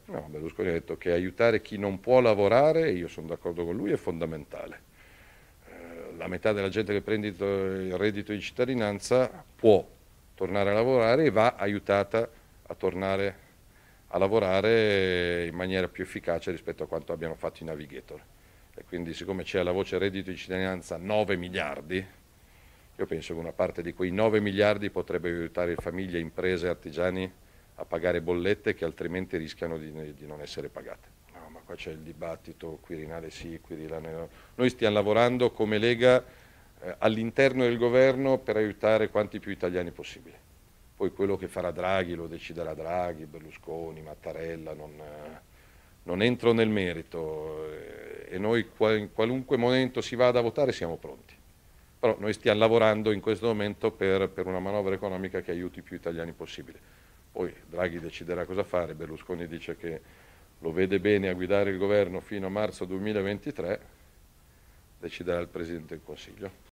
No, Berlusconi ha detto che aiutare chi non può lavorare, e io sono d'accordo con lui, è fondamentale. La metà della gente che prende il reddito di cittadinanza può tornare a lavorare e va aiutata a tornare a lavorare in maniera più efficace rispetto a quanto abbiano fatto i navigator. E quindi siccome c'è la voce reddito di cittadinanza 9 miliardi, io penso che una parte di quei 9 miliardi potrebbe aiutare famiglie, imprese, artigiani a pagare bollette che altrimenti rischiano di non essere pagate. No, ma qua c'è il dibattito, Quirinale sì, Quirinale no. Noi stiamo lavorando come Lega all'interno del governo per aiutare quanti più italiani possibile. Poi quello che farà Draghi lo deciderà Draghi, Berlusconi, Mattarella, non entro nel merito e noi in qualunque momento si vada a votare siamo pronti. Però noi stiamo lavorando in questo momento per una manovra economica che aiuti più italiani possibile. Poi Draghi deciderà cosa fare, Berlusconi dice che lo vede bene a guidare il governo fino a marzo 2023, deciderà il Presidente del Consiglio.